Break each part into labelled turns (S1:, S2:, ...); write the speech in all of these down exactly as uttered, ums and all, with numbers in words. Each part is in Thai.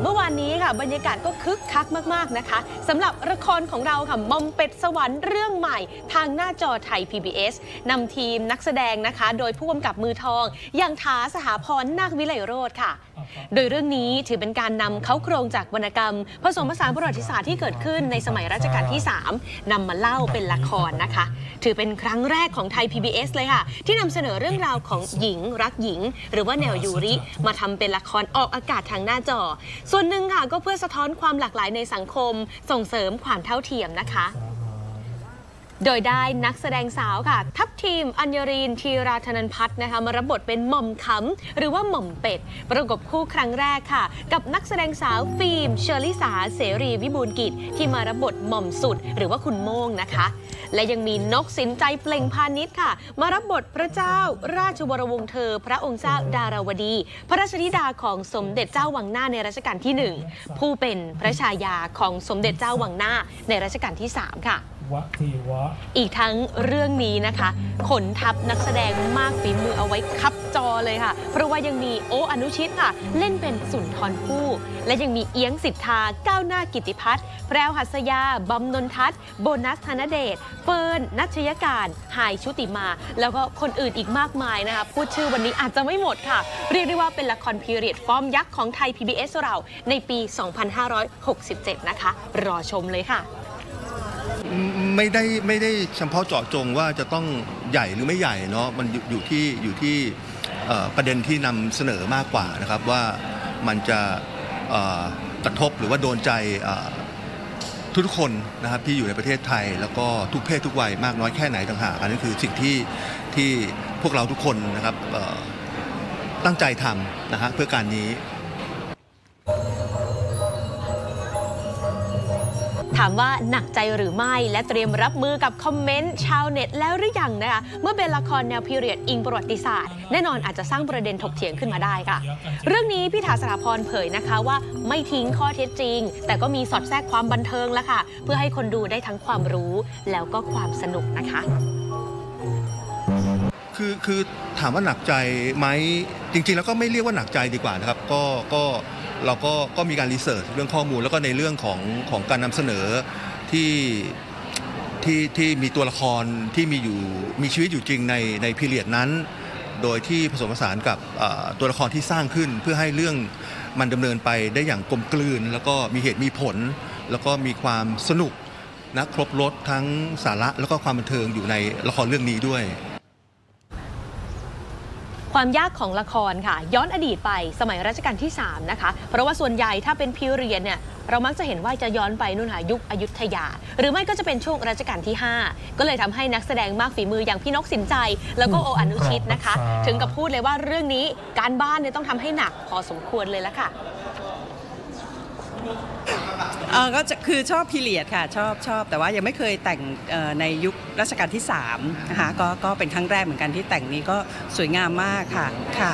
S1: เมื่อวานนี้ค่ะบรรยากาศก็คึกคักมากๆนะคะสำหรับละครของเราค่ะมอมเป็ดสวรรค์เรื่องใหม่ทางหน้าจอไทย พี บี เอส นำทีมนักแสดงนะคะโดยผู้กำกับมือทองอย่างถาสหพรนาควิไลโรจน์ค่ะโดยเรื่องนี้ถือเป็นการนำเค้าโครงจากวรรณกรรมผสมผสานประวัติศาสตร์ที่เกิดขึ้นในสมัยรัชกาลที่สามนำมาเล่าเป็นละครนะคะถือเป็นครั้งแรกของไทย พี บี เอส เลยค่ะที่นำเสนอเรื่องราวของหญิงรักหญิงหรือว่าแนวยูริมาทำเป็นละครออกอากาศทางหน้าจอส่วนหนึ่งค่ะก็เพื่อสะท้อนความหลากหลายในสังคมส่งเสริมความเท่าเทียมนะคะโดยได้นักแสดงสาวค่ะทัพทีมอัญญรีนธีราธนันพัฒน์นะคะมารับบทเป็นหม่อมขำหรือว่าหม่อมเป็ดประกบคู่ครั้งแรกค่ะกับนักแสดงสาวฟิล์มเชอร์ลิสาเสรีวิบูลย์กิจที่มารับบทหม่อมสุดหรือว่าคุณโม่งนะคะและยังมีนกสินใจเปล่งพาณิชย์ค่ะมารับบทพระเจ้าราชวรวงศ์เธอพระองค์เจ้าดาราวดีพระราชธิดาของสมเด็จเจ้าวังหน้าในรัชกาลที่หนึ่งผู้เป็นพระชายาของสมเด็จเจ้าวังหน้าในรัชกาลที่สามค่ะอีกทั้งเรื่องนี้นะคะขนทัพนักแสดงมากฝีมือเอาไว้คับจอเลยค่ะเพราะว่ายังมีโออนุชิตค่ะเล่นเป็นสุนทรภู่และยังมีเอียงสิทธาก้าวหน้ากิติพัฒน์แพรวหัสยาบอมนนทัศน์โบนัสธนเดชเฟิร์นนัชยการหายชุติมาแล้วก็คนอื่นอีกมากมายนะคะพูดชื่อวันนี้อาจจะไม่หมดค่ะเรียกได้ว่าเป็นละครพีเรียดฟอร์มยักษ์ของไทย พี บี เอส เราในปี สองพันห้าร้อยหกสิบเจ็ด นะคะรอชมเลยค่ะ
S2: ไม่ได้ไม่ได้เฉพาะเจาะจงว่าจะต้องใหญ่หรือไม่ใหญ่เนาะมันอยู่ที่อยู่ที่ประเด็นที่นำเสนอมากกว่านะครับว่ามันจะกระทบหรือว่าโดนใจทุกคนนะครับที่อยู่ในประเทศไทยแล้วก็ทุกเพศทุกวัยมากน้อยแค่ไหนต่างหากอันนี้คือสิ่งที่ที่พวกเราทุกคนนะครับตั้งใจทำนะฮะเพื่อการนี้
S1: ถามว่าหนักใจหรือไม่และเตรียมรับมือกับคอมเมนต์ชาวเน็ตแล้วหรือยังนะคะเมื่อเป็นละครแนวพีเรียดอิงประวัติศาสตร์แน่นอนอาจจะสร้างประเด็นถกเถียงขึ้นมาได้ค่ะเรื่องนี้พี่ถาสหพรเผยนะคะว่าไม่ทิ้งข้อเท็จจริงแต่ก็มีสอดแทรกความบันเทิงแล้วค่ะเพื่อให้คนดูได้ทั้งความรู้แล้วก็ความสนุกนะคะ
S2: คือคือถามว่าหนักใจไหมจริงๆแล้วก็ไม่เรียกว่าหนักใจดีกว่านะครับก็ก็เราก็ก็มีการรีเสิร์ชเรื่องข้อมูลแล้วก็ในเรื่องของของการนำเสนอที่ที่ที่มีตัวละครที่มีอยู่มีชีวิตอยู่จริงในในพีเรียดนั้นโดยที่ผสมผสานกับตัวละครที่สร้างขึ้นเพื่อให้เรื่องมันดำเนินไปได้อย่างกลมกลืนแล้วก็มีเหตุมีผลแล้วก็มีความสนุกนะครบรสทั้งสาระแล้วก็ความบันเทิงอยู่ในละครเรื่องนี้ด้วย
S1: ความยากของละครค่ะย้อนอดีตไปสมัยรัชกาลที่สามนะคะเพราะว่าส่วนใหญ่ถ้าเป็นพีเรียดเนี่ยเรามักจะเห็นว่าจะย้อนไปนู่นค่ะยุคอยุธยาหรือไม่ก็จะเป็นช่วงรัชกาลที่ห้าก็เลยทำให้นักแสดงมากฝีมืออย่างพี่นกสินใจแล้วก็โออนุชิตนะคะถึงกับพูดเลยว่าเรื่องนี้การบ้านเนี่ยต้องทำให้หนักพอสมควรเลยละค่ะ
S3: เออก็คือชอบพีเรียดค่ะชอบชอบแต่ว่ายังไม่เคยแต่งในยุครัชกาลที่สามนะคะก็ก็เป็นครั้งแรกเหมือนกันที่แต่งนี้ก็สวยงามมากค่ะค่ะ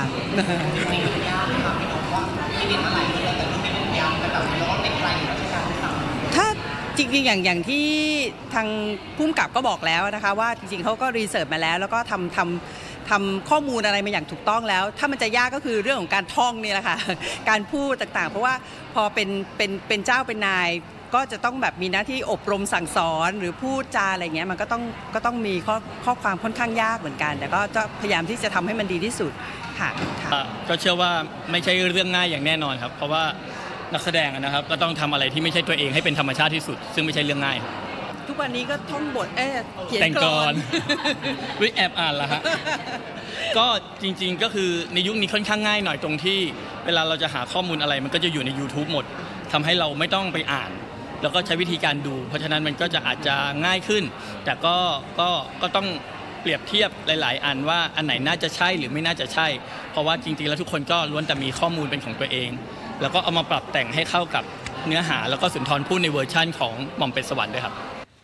S3: ถ้าจริงๆอย่างอย่างที่ทางผู้กำกับก็บอกแล้วนะคะว่าจริงๆเขาก็รีเสิร์ชมาแล้วแล้วก็ทำทำทำข้อมูลอะไรมาอย่างถูกต้องแล้วถ้ามันจะยากก็คือเรื่องของการท่องนี่แหละค่ะการพูดต่างๆเพราะว่าพอเป็นเป็นเป็นเจ้าเป็นนายก็จะต้องแบบมีหน้าที่อบรมสั่งสอนหรือพูดจาอะไรเงี้ยมันก็ต้องก็ต้องมีข้อข้อความค่อนข้างยากเหมือนกันแต่ก็จะพยายามที่จะทำให้มันดีที่สุดค่ะ
S4: ก็เชื่อว่าไม่ใช่เรื่องง่ายอย่างแน่นอนครับเพราะว่านักแสดงนะครับก็ต้องทำอะไรที่ไม่ใช่ตัวเองให้เป็นธรรมชาติที่สุดซึ่งไม่ใช่เรื่องง่าย
S3: ทุกวันนี้ก็ท่องบทเอ๊ะเขียน
S4: กลอนวิแอบอ่านละฮะก็จริงๆก็คือในยุคนี้ค่อนข้างง่ายหน่อยตรงที่เวลาเราจะหาข้อมูลอะไรมันก็จะอยู่ใน YouTube หมดทำให้เราไม่ต้องไปอ่านแล้วก็ใช้วิธีการดูเพราะฉะนั้นมันก็จะอาจจะง่ายขึ้นแต่ก็ก็ก็ต้องเปรียบเทียบหลายๆอันว่าอันไหนน่าจะใช่หรือไม่น่าจะใช่เพราะว่าจริงๆแล้วทุกคนก็ล้วนแต่มีข้อมูลเป็นของตัวเองแล้วก็เอามาปรับแต่งให้เข้ากับเนื้อหาแล้วก็สุนทรภู่ในเวอร์ชั่นของหม่อมเป็ดสวรรค์ด้วยครับ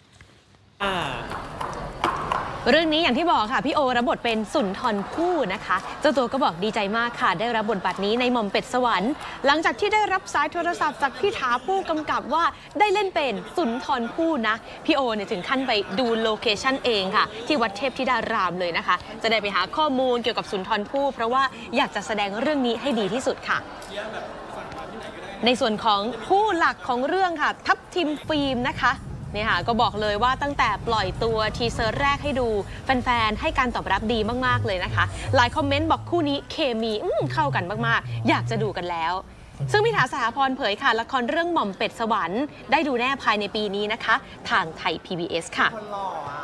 S1: เรื่องนี้อย่างที่บอกค่ะพี่โอรับบทเป็นสุนทรภู่นะคะเจ้าตัวก็บอกดีใจมากค่ะได้รับบทบาทนี้ในหม่อมเป็ดสวรรค์หลังจากที่ได้รับสายโทรศัพท์จากพี่ถาผู้กำกับว่าได้เล่นเป็นสุนทรภู่นะพี่โอเนี่ยถึงขั้นไปดูโลเคชั่นเองค่ะที่วัดเทพธิดารามเลยนะคะจะได้ไปหาข้อมูลเกี่ยวกับสุนทรภู่เพราะว่าอยากจะแสดงเรื่องนี้ให้ดีที่สุดค่ะในส่วนของผู้หลักของเรื่องค่ะทัพทิมฟิล์มนะคะเนี่ยค่ะก็บอกเลยว่าตั้งแต่ปล่อยตัวทีเซอร์แรกให้ดูแฟนๆให้การตอบรับดีมากๆเลยนะคะหลายคอมเมนต์บอกคู่นี้เคมีเข้ากันมากๆอยากจะดูกันแล้วซึ่งพิธาสหพรเผยค่ะละครเรื่องหม่อมเป็ดสวรรค์ได้ดูแน่ภายในปีนี้นะคะทางไทย พี บี เอส ค่ะ